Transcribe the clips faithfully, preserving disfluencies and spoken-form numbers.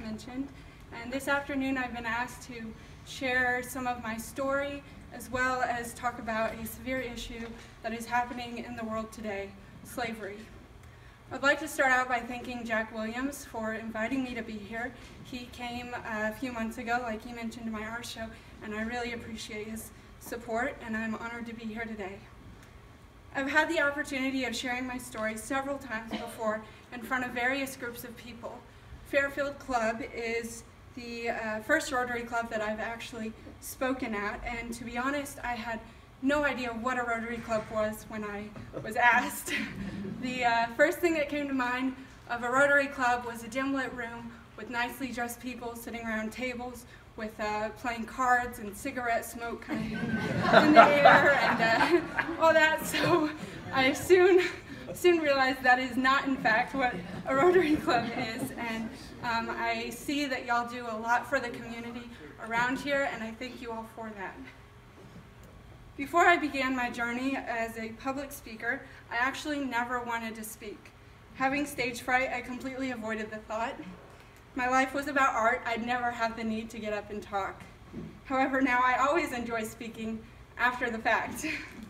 mentioned. And this afternoon I've been asked to share some of my story as well as talk about a severe issue that is happening in the world today, slavery. I'd like to start out by thanking Jack Williams for inviting me to be here. He came a few months ago, like he mentioned in my art show, and I really appreciate his support, and I'm honored to be here today. I've had the opportunity of sharing my story several times before in front of various groups of people. Fairfield Club is the uh, first Rotary Club that I've actually spoken at, and to be honest, I had no idea what a Rotary Club was when I was asked. The uh, first thing that came to mind of a Rotary Club was a dim lit room with nicely dressed people sitting around tables with uh, playing cards and cigarette smoke kind of in the air and uh, all that. So I soon, soon realized that is not in fact what a Rotary Club is, and um, I see that y'all do a lot for the community around here, and I thank you all for that. Before I began my journey as a public speaker, I actually never wanted to speak. Having stage fright, I completely avoided the thought. My life was about art. I'd never have the need to get up and talk. However, now I always enjoy speaking after the fact.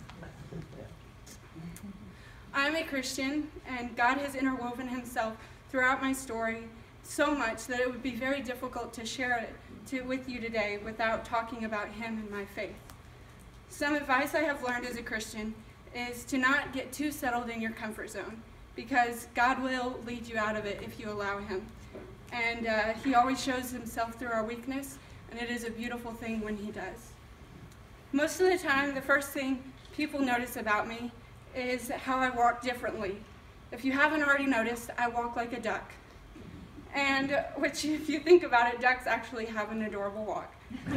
I am a Christian, and God has interwoven himself throughout my story so much that it would be very difficult to share it to, with you today without talking about him and my faith. Some advice I have learned as a Christian is to not get too settled in your comfort zone, because God will lead you out of it if you allow him. And uh, he always shows himself through our weakness, and it is a beautiful thing when he does. Most of the time, the first thing people notice about me is how I walk differently. If you haven't already noticed, I walk like a duck. And uh, which, if you think about it, ducks actually have an adorable walk. So,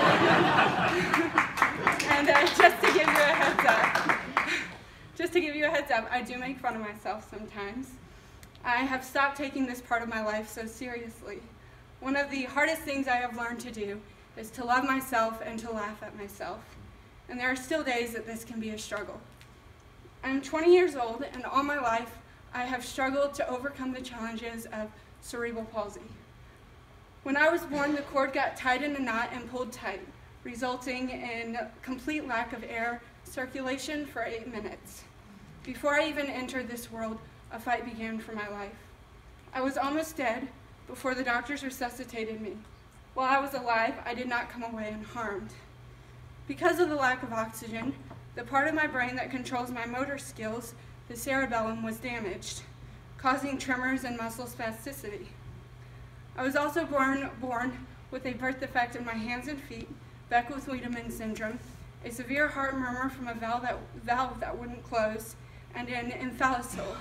and uh, just to give you a heads up, just to give you a heads up, I do make fun of myself sometimes. I have stopped taking this part of my life so seriously. One of the hardest things I have learned to do is to love myself and to laugh at myself. And there are still days that this can be a struggle. I'm twenty years old, and all my life I have struggled to overcome the challenges of cerebral palsy. When I was born, the cord got tied in a knot and pulled tight, resulting in complete lack of air circulation for eight minutes. Before I even entered this world, a fight began for my life. I was almost dead before the doctors resuscitated me. While I was alive, I did not come away unharmed. Because of the lack of oxygen, the part of my brain that controls my motor skills, the cerebellum, was damaged, causing tremors and muscle spasticity. I was also born, born with a birth defect in my hands and feet, Beckwith-Wiedemann syndrome, a severe heart murmur from a valve that, valve that wouldn't close, and an emphysema,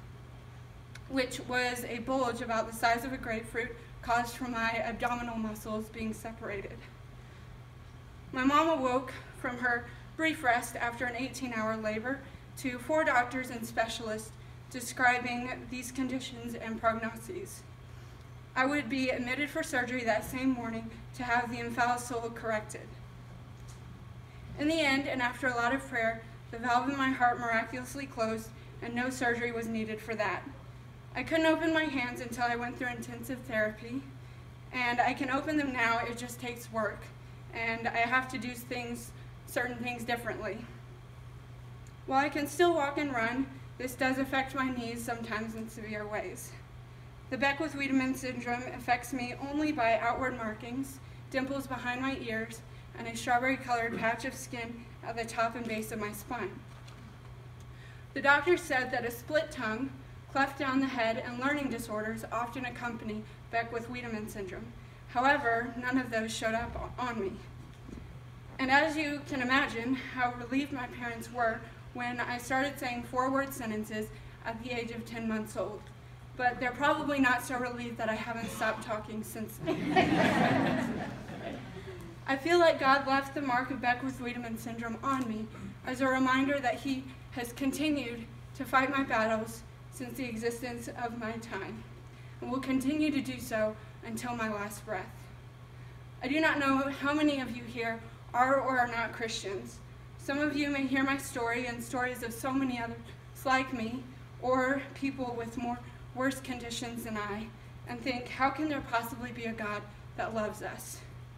which was a bulge about the size of a grapefruit caused from my abdominal muscles being separated. My mom awoke from her brief rest after an eighteen hour labor to four doctors and specialists describing these conditions and prognoses. I would be admitted for surgery that same morning to have the emphysema corrected. In the end, and after a lot of prayer, the valve in my heart miraculously closed, and no surgery was needed for that. I couldn't open my hands until I went through intensive therapy, and I can open them now. It just takes work, and I have to do things, certain things differently. While I can still walk and run, this does affect my knees sometimes in severe ways. The Beckwith-Wiedemann syndrome affects me only by outward markings, dimples behind my ears, and a strawberry-colored patch of skin at the top and base of my spine. The doctor said that a split tongue, cleft down the head, and learning disorders often accompany Beckwith-Wiedemann syndrome. However, none of those showed up on me. And as you can imagine, how relieved my parents were when I started saying four-word sentences at the age of ten months old. But they're probably not so relieved that I haven't stopped talking since then. I feel like God left the mark of Beckwith-Wiedemann syndrome on me as a reminder that he has continued to fight my battles since the existence of my time, and will continue to do so until my last breath. I do not know how many of you here are or are not Christians. Some of you may hear my story and stories of so many others like me, or people with more worse conditions than I, and think, how can there possibly be a God that loves us?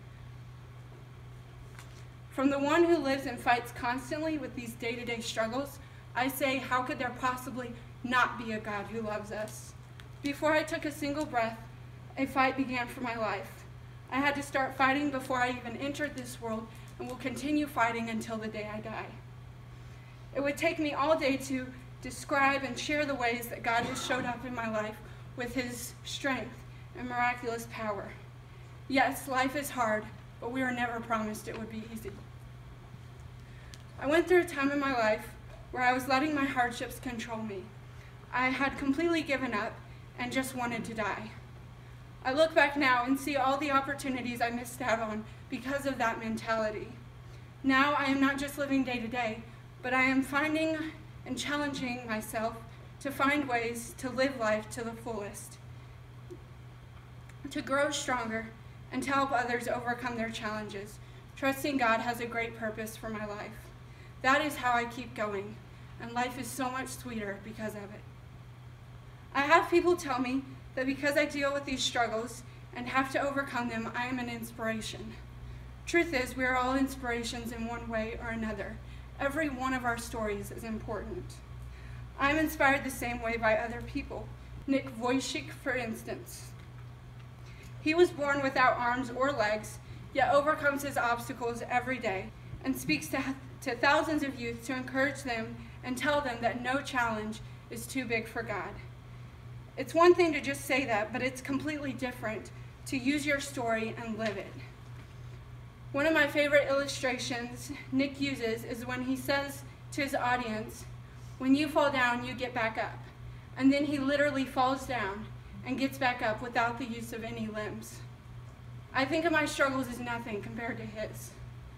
From the one who lives and fights constantly with these day-to-day struggles, I say, how could there possibly not be a God who loves us? Before I took a single breath, a fight began for my life. I had to start fighting before I even entered this world, and will continue fighting until the day I die. It would take me all day to describe and share the ways that God has showed up in my life with his strength and miraculous power. Yes, life is hard, but we were never promised it would be easy. I went through a time in my life where I was letting my hardships control me. I had completely given up and just wanted to die. I look back now and see all the opportunities I missed out on because of that mentality. Now I am not just living day to day, but I am finding and challenging myself to find ways to live life to the fullest, to grow stronger, and to help others overcome their challenges, trusting God has a great purpose for my life. That is how I keep going, and life is so much sweeter because of it. I have people tell me that because I deal with these struggles and have to overcome them, I am an inspiration. Truth is, we are all inspirations in one way or another. Every one of our stories is important. I'm inspired the same way by other people. Nick Wojcik, for instance. He was born without arms or legs, yet overcomes his obstacles every day and speaks to, to thousands of youth to encourage them and tell them that no challenge is too big for God. It's one thing to just say that, but it's completely different to use your story and live it. One of my favorite illustrations Nick uses is when he says to his audience, when you fall down, you get back up. And then he literally falls down and gets back up without the use of any limbs. I think of my struggles as nothing compared to his.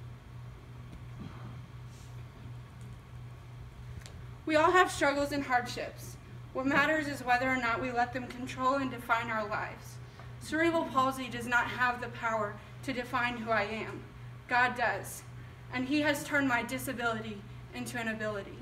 We all have struggles and hardships. What matters is whether or not we let them control and define our lives. Cerebral palsy does not have the power to define who I am. God does, and he has turned my disability into an ability.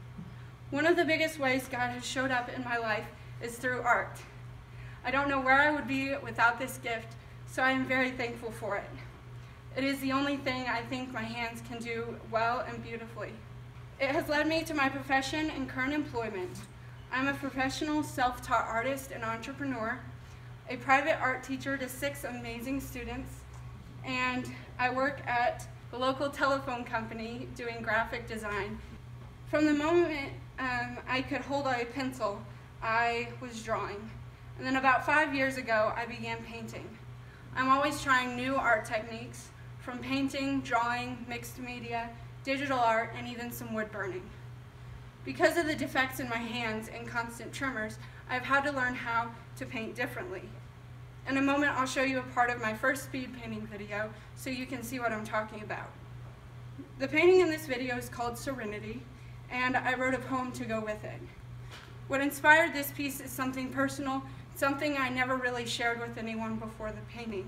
One of the biggest ways God has showed up in my life is through art. I don't know where I would be without this gift, so I am very thankful for it. It is the only thing I think my hands can do well and beautifully. It has led me to my profession and current employment. I'm a professional self-taught artist and entrepreneur, a private art teacher to six amazing students, and I work at the local telephone company doing graphic design. From the moment um, I could hold a pencil, I was drawing. And then about five years ago, I began painting. I'm always trying new art techniques, from painting, drawing, mixed media, digital art, and even some wood burning. Because of the defects in my hands and constant tremors, I've had to learn how to paint differently. In a moment, I'll show you a part of my first speed painting video so you can see what I'm talking about. The painting in this video is called Serenity, and I wrote a poem to go with it. What inspired this piece is something personal, something I never really shared with anyone before the painting.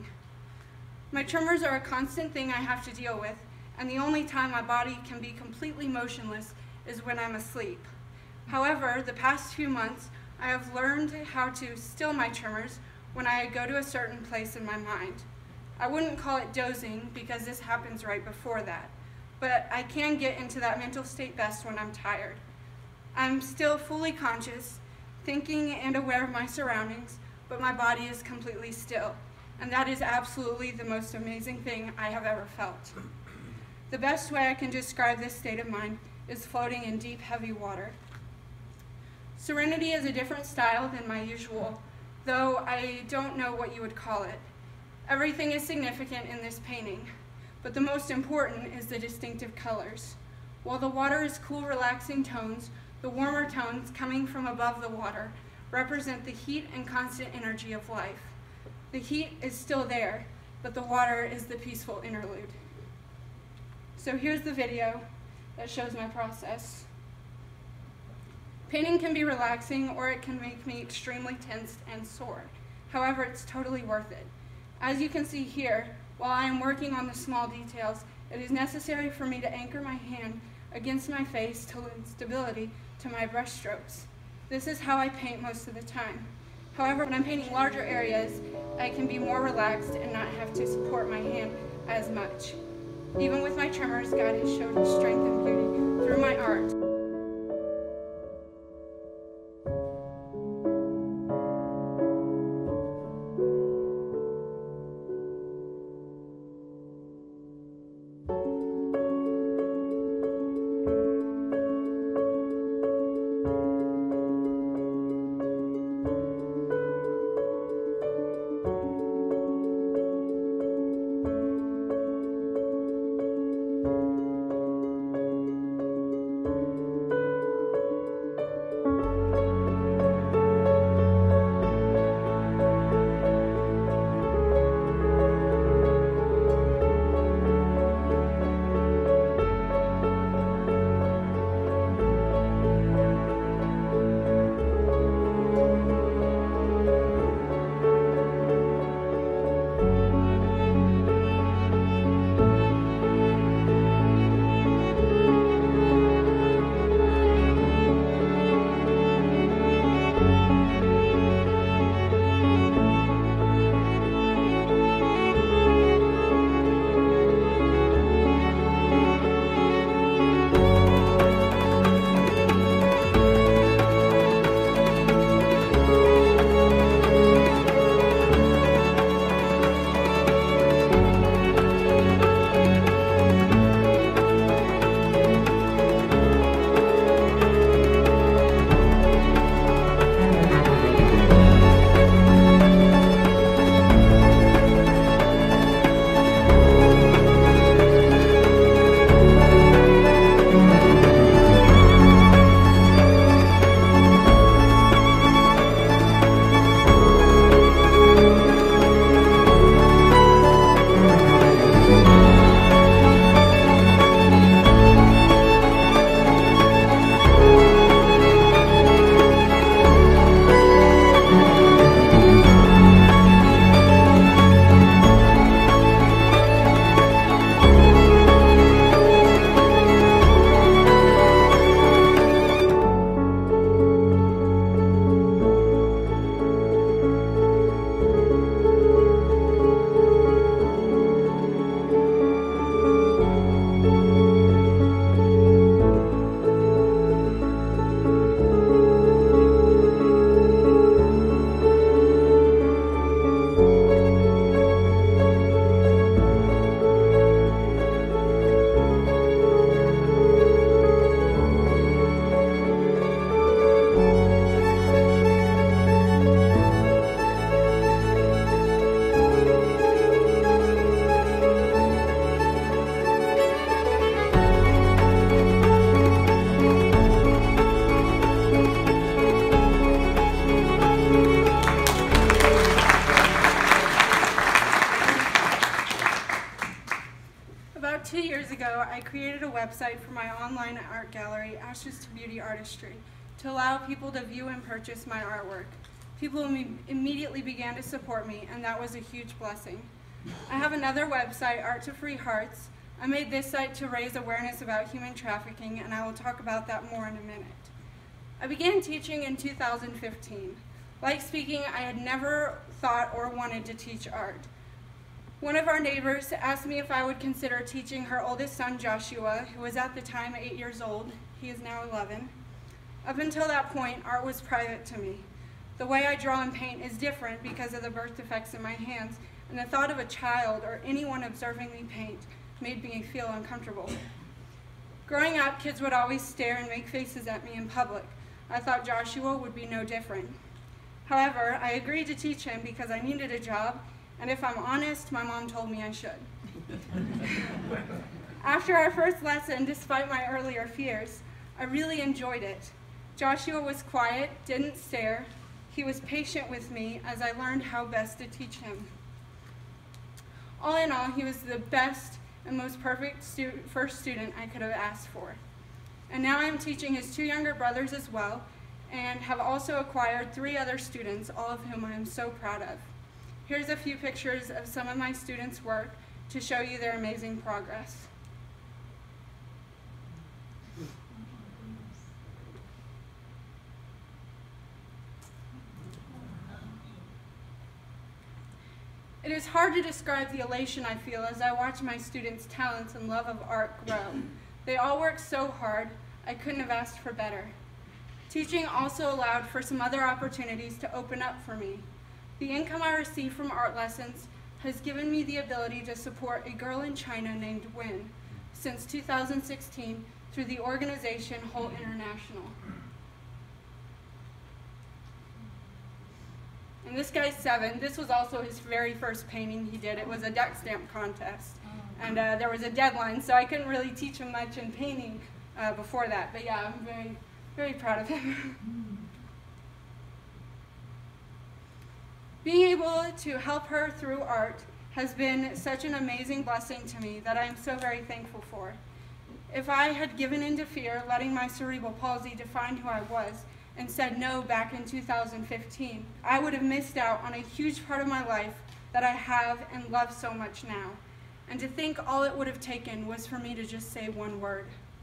My tremors are a constant thing I have to deal with, and the only time my body can be completely motionless is when I'm asleep. However, the past few months, I have learned how to still my tremors when I go to a certain place in my mind. I wouldn't call it dozing because this happens right before that, but I can get into that mental state best when I'm tired. I'm still fully conscious, thinking and aware of my surroundings, but my body is completely still, and that is absolutely the most amazing thing I have ever felt. The best way I can describe this state of mind is floating in deep, heavy water. Serenity is a different style than my usual, though I don't know what you would call it. Everything is significant in this painting, but the most important is the distinctive colors. While the water is cool, relaxing tones, the warmer tones coming from above the water represent the heat and constant energy of life. The heat is still there, but the water is the peaceful interlude. So here's the video that shows my process. Painting can be relaxing, or it can make me extremely tensed and sore. However, it's totally worth it. As you can see here, while I am working on the small details, it is necessary for me to anchor my hand against my face to lend stability to my brush strokes. This is how I paint most of the time. However, when I'm painting larger areas, I can be more relaxed and not have to support my hand as much. Even with my tremors, God has showed His strength and beauty through my art. two years ago, I created a website for my online art gallery, Ashes to Beauty Artistry, to allow people to view and purchase my artwork. People im- immediately began to support me, and that was a huge blessing. I have another website, Art to Free Hearts. I made this site to raise awareness about human trafficking, and I will talk about that more in a minute. I began teaching in two thousand fifteen. Like speaking, I had never thought or wanted to teach art. One of our neighbors asked me if I would consider teaching her oldest son, Joshua, who was at the time eight years old. He is now eleven. Up until that point, art was private to me. The way I draw and paint is different because of the birth defects in my hands, and the thought of a child or anyone observing me paint made me feel uncomfortable. Growing up, kids would always stare and make faces at me in public. I thought Joshua would be no different. However, I agreed to teach him because I needed a job, and if I'm honest, my mom told me I should. After our first lesson, despite my earlier fears, I really enjoyed it. Joshua was quiet, didn't stare. He was patient with me as I learned how best to teach him. All in all, he was the best and most perfect stu- first student I could have asked for. And now I'm teaching his two younger brothers as well, and have also acquired three other students, all of whom I am so proud of. Here's a few pictures of some of my students' work to show you their amazing progress. It is hard to describe the elation I feel as I watch my students' talents and love of art grow. They all work so hard, I couldn't have asked for better. Teaching also allowed for some other opportunities to open up for me. The income I receive from art lessons has given me the ability to support a girl in China named Win since two thousand sixteen through the organization Whole International. And this guy's seven. This was also his very first painting he did. It was a duck stamp contest. And uh, there was a deadline, so I couldn't really teach him much in painting uh, before that. But yeah, I'm very, very proud of him. Being able to help her through art has been such an amazing blessing to me that I am so very thankful for. If I had given in to fear, letting my cerebral palsy define who I was, and said no back in two thousand fifteen, I would have missed out on a huge part of my life that I have and love so much now. And to think all it would have taken was for me to just say one word.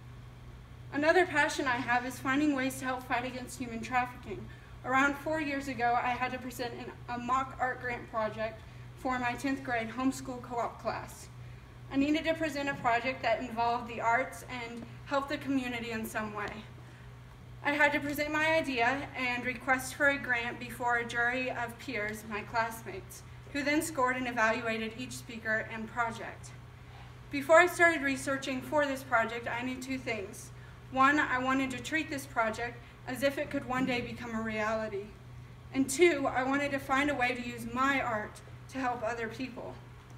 Another passion I have is finding ways to help fight against human trafficking. Around four years ago, I had to present an, a mock art grant project for my tenth grade homeschool co-op class. I needed to present a project that involved the arts and help the community in some way. I had to present my idea and request for a grant before a jury of peers, my classmates, who then scored and evaluated each speaker and project. Before I started researching for this project, I knew two things. One, I wanted to treat this project as if it could one day become a reality. And two, I wanted to find a way to use my art to help other people.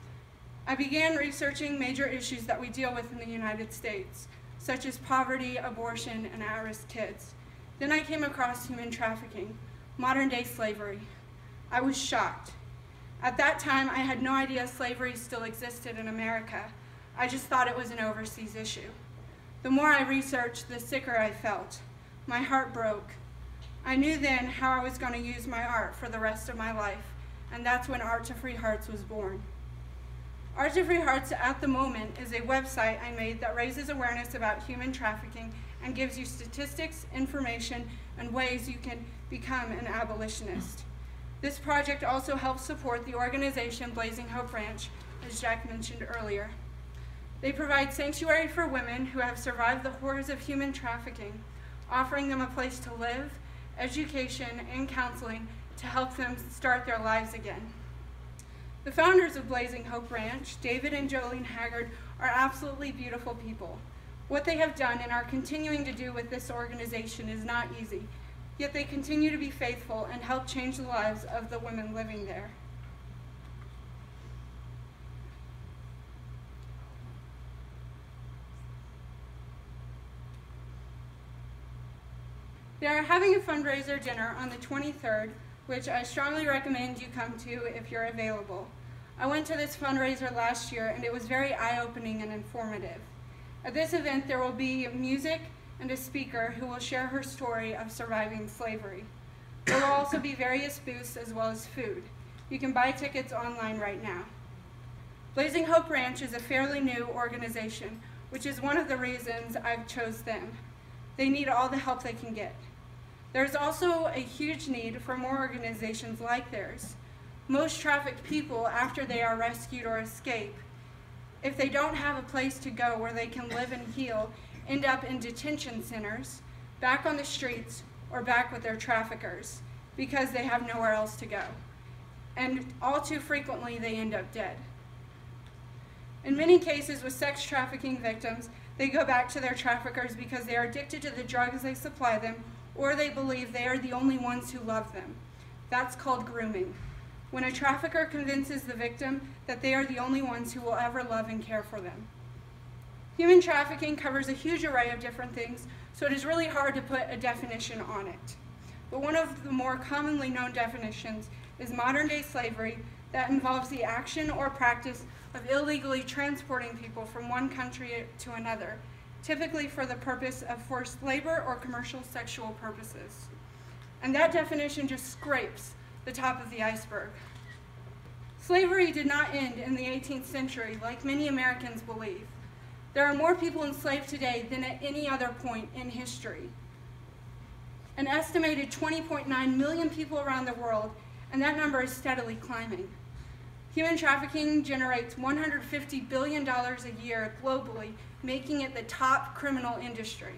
I began researching major issues that we deal with in the United States, such as poverty, abortion, and at-risk kids. Then I came across human trafficking, modern-day slavery. I was shocked. At that time, I had no idea slavery still existed in America. I just thought it was an overseas issue. The more I researched, the sicker I felt. My heart broke. I knew then how I was going to use my art for the rest of my life, and that's when Art to Free Hearts was born. Art to Free Hearts at the moment is a website I made that raises awareness about human trafficking and gives you statistics, information, and ways you can become an abolitionist. This project also helps support the organization Blazing Hope Ranch, as Jack mentioned earlier. They provide sanctuary for women who have survived the horrors of human trafficking, offering them a place to live, education, and counseling to help them start their lives again. The founders of Blazing Hope Ranch, David and Jolene Haggard, are absolutely beautiful people. What they have done and are continuing to do with this organization is not easy, yet they continue to be faithful and help change the lives of the women living there. They are having a fundraiser dinner on the twenty-third, which I strongly recommend you come to if you're available. I went to this fundraiser last year and it was very eye-opening and informative. At this event there will be music and a speaker who will share her story of surviving slavery. There will also be various booths as well as food. You can buy tickets online right now. Blazing Hope Ranch is a fairly new organization, which is one of the reasons I've chose them. They need all the help they can get. There's also a huge need for more organizations like theirs. Most trafficked people, after they are rescued or escape, if they don't have a place to go where they can live and heal, end up in detention centers, back on the streets, or back with their traffickers because they have nowhere else to go. And all too frequently, they end up dead. In many cases with sex trafficking victims, they go back to their traffickers because they are addicted to the drugs they supply them, or they believe they are the only ones who love them. That's called grooming. When a trafficker convinces the victim that they are the only ones who will ever love and care for them. Human trafficking covers a huge array of different things, so it is really hard to put a definition on it. But one of the more commonly known definitions is modern-day slavery that involves the action or practice of illegally transporting people from one country to another, typically for the purpose of forced labor or commercial sexual purposes. And that definition just scrapes the top of the iceberg. Slavery did not end in the eighteenth century like many Americans believe. There are more people enslaved today than at any other point in history. An estimated twenty point nine million people around the world, and that number is steadily climbing. Human trafficking generates one hundred fifty billion dollars a year globally, making it the top criminal industry.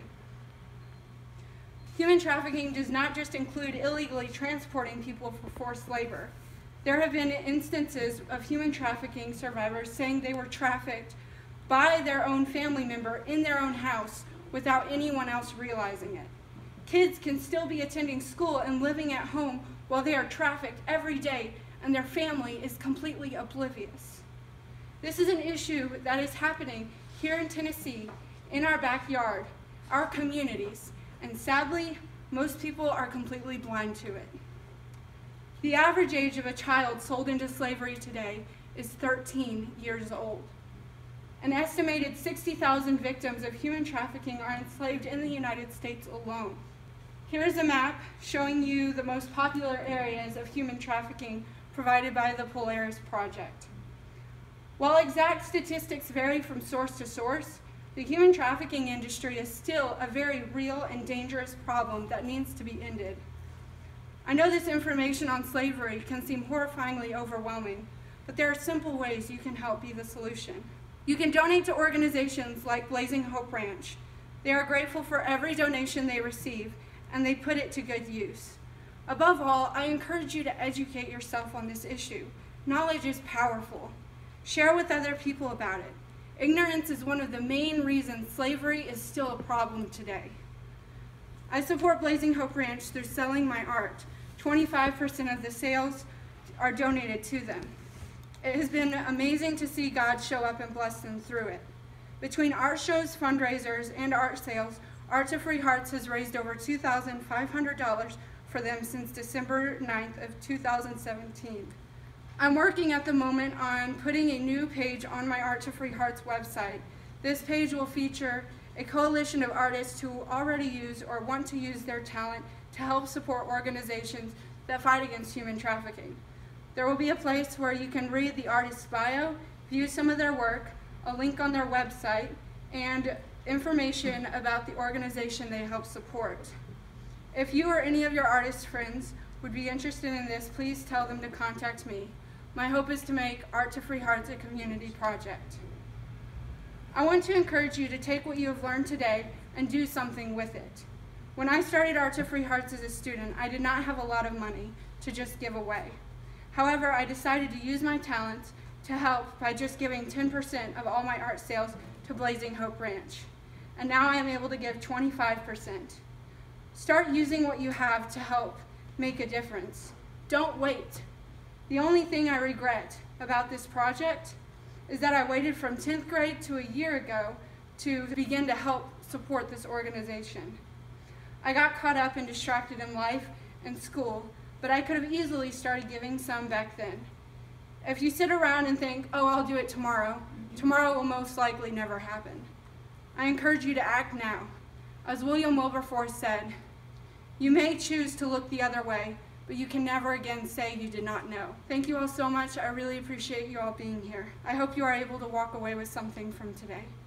Human trafficking does not just include illegally transporting people for forced labor. There have been instances of human trafficking survivors saying they were trafficked by their own family member in their own house without anyone else realizing it. Kids can still be attending school and living at home while they are trafficked every day, and their family is completely oblivious. This is an issue that is happening here in Tennessee, in our backyard, our communities, and sadly, most people are completely blind to it. The average age of a child sold into slavery today is thirteen years old. An estimated sixty thousand victims of human trafficking are enslaved in the United States alone. Here is a map showing you the most popular areas of human trafficking provided by the Polaris Project. While exact statistics vary from source to source, the human trafficking industry is still a very real and dangerous problem that needs to be ended. I know this information on slavery can seem horrifyingly overwhelming, but there are simple ways you can help be the solution. You can donate to organizations like Blazing Hope Ranch. They are grateful for every donation they receive, and they put it to good use. Above all, I encourage you to educate yourself on this issue. Knowledge is powerful. Share with other people about it. Ignorance is one of the main reasons slavery is still a problem today. I support Blazing Hope Ranch through selling my art. twenty-five percent of the sales are donated to them. It has been amazing to see God show up and bless them through it. Between art shows, fundraisers, and art sales, Art to Free Hearts has raised over two thousand five hundred dollars for them since December ninth of two thousand seventeen. I'm working at the moment on putting a new page on my Art to Free Hearts website. This page will feature a coalition of artists who already use or want to use their talent to help support organizations that fight against human trafficking. There will be a place where you can read the artist's bio, view some of their work, a link on their website, and information about the organization they help support. If you or any of your artist friends would be interested in this, please tell them to contact me. My hope is to make Art to Free Hearts a community project. I want to encourage you to take what you have learned today and do something with it. When I started Art to Free Hearts as a student, I did not have a lot of money to just give away. However, I decided to use my talents to help by just giving ten percent of all my art sales to Blazing Hope Ranch. And now I am able to give twenty-five percent. Start using what you have to help make a difference. Don't wait. The only thing I regret about this project is that I waited from tenth grade to a year ago to begin to help support this organization. I got caught up and distracted in life and school, but I could have easily started giving some back then. If you sit around and think, oh, I'll do it tomorrow, tomorrow will most likely never happen. I encourage you to act now. As William Wilberforce said, you may choose to look the other way, but you can never again say you did not know. Thank you all so much. I really appreciate you all being here. I hope you are able to walk away with something from today.